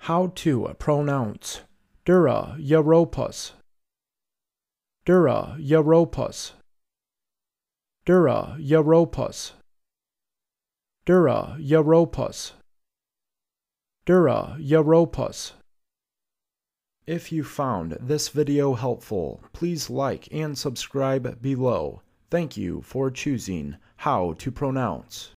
How to pronounce Dura-Europus. Dura-Europus. Dura-Europus. Dura-Europus. Dura-Europus. If you found this video helpful, please like and subscribe below. Thank you for choosing How to Pronounce.